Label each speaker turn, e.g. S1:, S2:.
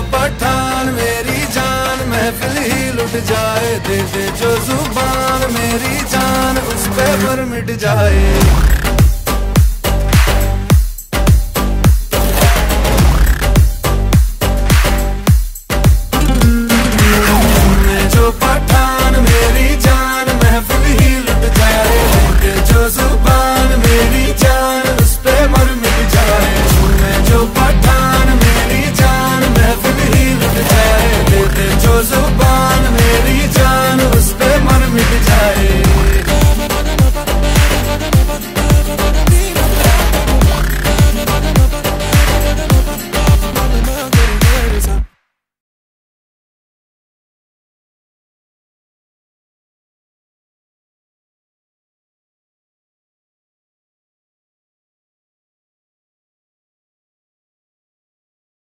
S1: पठान मेरी जान, महफिल ही लुट जाए, दे दे जो जुबान मेरी जान उस पे पर मिट जाए।